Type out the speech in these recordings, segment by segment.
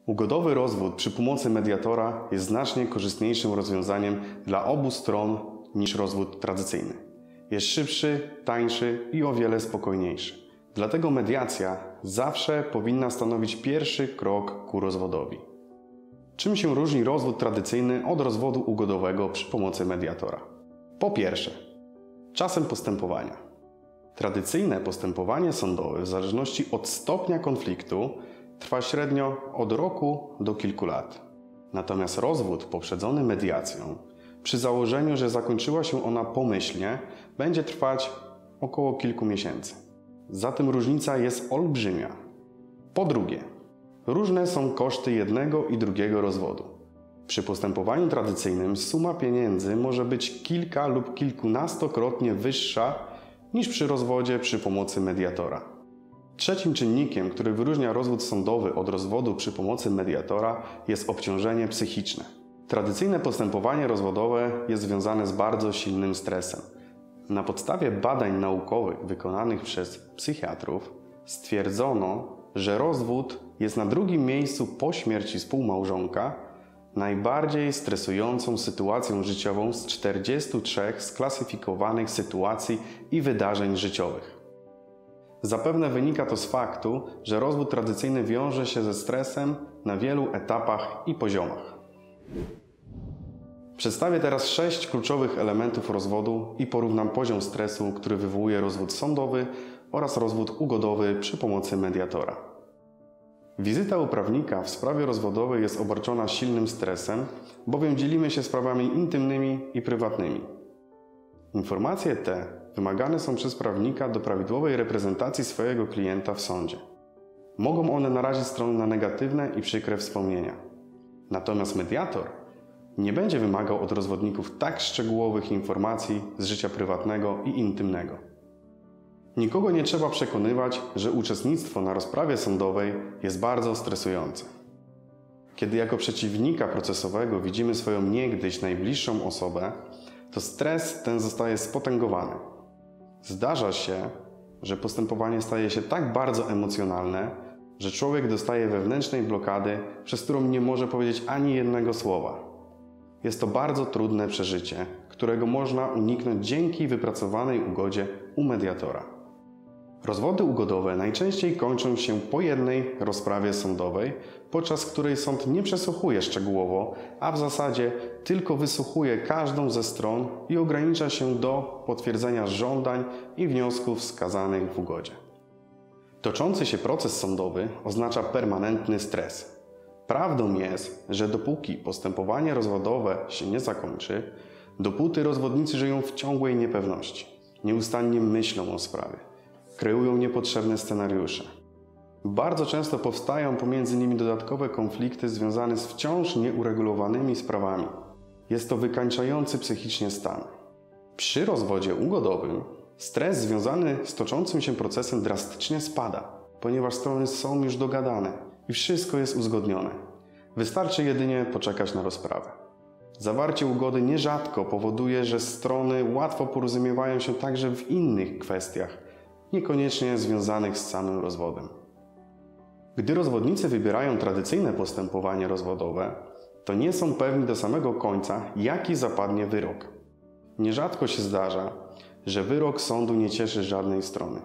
Ugodowy rozwód przy pomocy mediatora jest znacznie korzystniejszym rozwiązaniem dla obu stron niż rozwód tradycyjny. Jest szybszy, tańszy i o wiele spokojniejszy. Dlatego mediacja zawsze powinna stanowić pierwszy krok ku rozwodowi. Czym się różni rozwód tradycyjny od rozwodu ugodowego przy pomocy mediatora? Po pierwsze, czasem postępowania. Tradycyjne postępowanie sądowe w zależności od stopnia konfliktu trwa średnio od roku do kilku lat. Natomiast rozwód poprzedzony mediacją, przy założeniu, że zakończyła się ona pomyślnie, będzie trwać około kilku miesięcy. Zatem różnica jest olbrzymia. Po drugie, różne są koszty jednego i drugiego rozwodu. Przy postępowaniu tradycyjnym suma pieniędzy może być kilka lub kilkunastokrotnie wyższa niż przy rozwodzie przy pomocy mediatora. Trzecim czynnikiem, który wyróżnia rozwód sądowy od rozwodu przy pomocy mediatora, jest obciążenie psychiczne. Tradycyjne postępowanie rozwodowe jest związane z bardzo silnym stresem. Na podstawie badań naukowych wykonanych przez psychiatrów stwierdzono, że rozwód jest na drugim miejscu po śmierci współmałżonka najbardziej stresującą sytuacją życiową z 43 sklasyfikowanych sytuacji i wydarzeń życiowych. Zapewne wynika to z faktu, że rozwód tradycyjny wiąże się ze stresem na wielu etapach i poziomach. Przedstawię teraz 6 kluczowych elementów rozwodu i porównam poziom stresu, który wywołuje rozwód sądowy oraz rozwód ugodowy przy pomocy mediatora. Wizyta u prawnika w sprawie rozwodowej jest obarczona silnym stresem, bowiem dzielimy się sprawami intymnymi i prywatnymi. Informacje te wymagane są przez prawnika do prawidłowej reprezentacji swojego klienta w sądzie. Mogą one narazić strony na negatywne i przykre wspomnienia. Natomiast mediator nie będzie wymagał od rozwodników tak szczegółowych informacji z życia prywatnego i intymnego. Nikogo nie trzeba przekonywać, że uczestnictwo na rozprawie sądowej jest bardzo stresujące. Kiedy jako przeciwnika procesowego widzimy swoją niegdyś najbliższą osobę, to stres ten zostaje spotęgowany. Zdarza się, że postępowanie staje się tak bardzo emocjonalne, że człowiek dostaje wewnętrznej blokady, przez którą nie może powiedzieć ani jednego słowa. Jest to bardzo trudne przeżycie, którego można uniknąć dzięki wypracowanej ugodzie u mediatora. Rozwody ugodowe najczęściej kończą się po jednej rozprawie sądowej, podczas której sąd nie przesłuchuje szczegółowo, a w zasadzie tylko wysłuchuje każdą ze stron i ogranicza się do potwierdzenia żądań i wniosków wskazanych w ugodzie. Toczący się proces sądowy oznacza permanentny stres. Prawdą jest, że dopóki postępowanie rozwodowe się nie zakończy, dopóty rozwodnicy żyją w ciągłej niepewności, nieustannie myślą o sprawie, kreują niepotrzebne scenariusze. Bardzo często powstają pomiędzy nimi dodatkowe konflikty związane z wciąż nieuregulowanymi sprawami. Jest to wykańczający psychicznie stan. Przy rozwodzie ugodowym stres związany z toczącym się procesem drastycznie spada, ponieważ strony są już dogadane i wszystko jest uzgodnione. Wystarczy jedynie poczekać na rozprawę. Zawarcie ugody nierzadko powoduje, że strony łatwo porozumiewają się także w innych kwestiach, niekoniecznie związanych z samym rozwodem. Gdy rozwodnicy wybierają tradycyjne postępowanie rozwodowe, to nie są pewni do samego końca, jaki zapadnie wyrok. Nierzadko się zdarza, że wyrok sądu nie cieszy żadnej strony.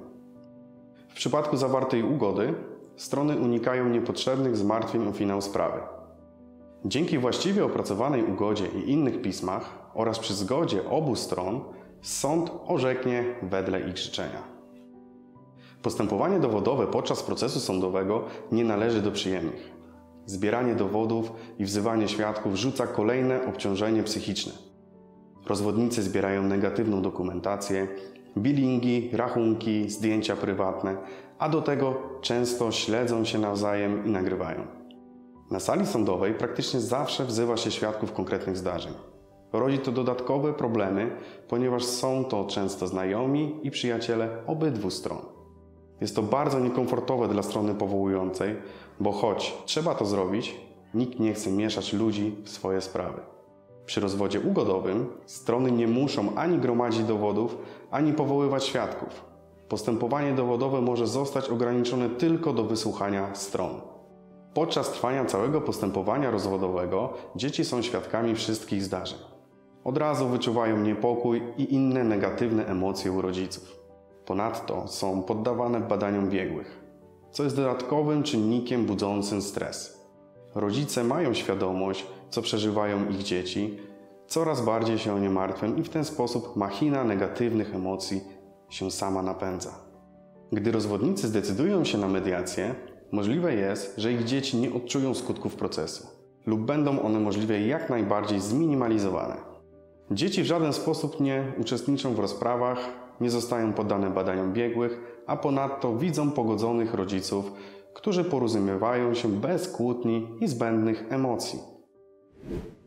W przypadku zawartej ugody strony unikają niepotrzebnych zmartwień o finał sprawy. Dzięki właściwie opracowanej ugodzie i innych pismach oraz przy zgodzie obu stron sąd orzeknie wedle ich życzenia. Postępowanie dowodowe podczas procesu sądowego nie należy do przyjemnych. Zbieranie dowodów i wzywanie świadków rzuca kolejne obciążenie psychiczne. Rozwodnicy zbierają negatywną dokumentację, bilingi, rachunki, zdjęcia prywatne, a do tego często śledzą się nawzajem i nagrywają. Na sali sądowej praktycznie zawsze wzywa się świadków konkretnych zdarzeń. Rodzi to dodatkowe problemy, ponieważ są to często znajomi i przyjaciele obydwu stron. Jest to bardzo niekomfortowe dla strony powołującej, bo choć trzeba to zrobić, nikt nie chce mieszać ludzi w swoje sprawy. Przy rozwodzie ugodowym strony nie muszą ani gromadzić dowodów, ani powoływać świadków. Postępowanie dowodowe może zostać ograniczone tylko do wysłuchania stron. Podczas trwania całego postępowania rozwodowego dzieci są świadkami wszystkich zdarzeń. Od razu wyczuwają niepokój i inne negatywne emocje u rodziców. Ponadto są poddawane badaniom biegłych, co jest dodatkowym czynnikiem budzącym stres. Rodzice mają świadomość, co przeżywają ich dzieci, coraz bardziej się o nie martwią i w ten sposób machina negatywnych emocji się sama napędza. Gdy rozwodnicy zdecydują się na mediację, możliwe jest, że ich dzieci nie odczują skutków procesu lub będą one możliwie jak najbardziej zminimalizowane. Dzieci w żaden sposób nie uczestniczą w rozprawach, nie zostają poddane badaniom biegłych, a ponadto widzą pogodzonych rodziców, którzy porozumiewają się bez kłótni i zbędnych emocji.